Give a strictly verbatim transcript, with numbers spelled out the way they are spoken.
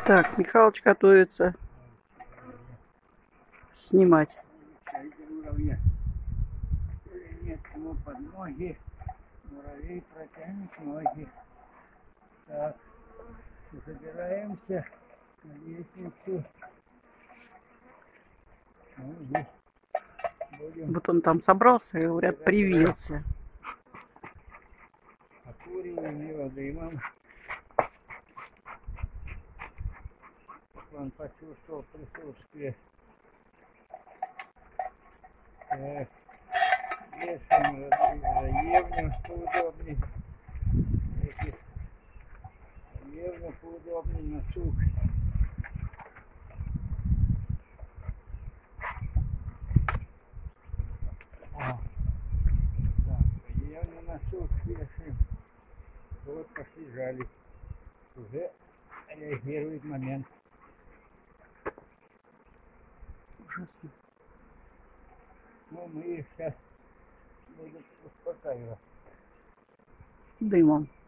Так, Михалыч готовится снимать. Нет ему под ноги, муравей протянет ноги. Так, забираемся на лестницу. Ну, здесь будем Вот он там собрался и, говорят, привился. окуриваем его дымом. Он почувствовал присутствие. Так, вешаем заевню поудобнее. Заевню поудобнее на сук. О. Так, заевню на сук вешаем. Вот пошли жали. Уже реагирует момент. Ужасно. Ну, мы их сейчас будем успокаивать. Дымом.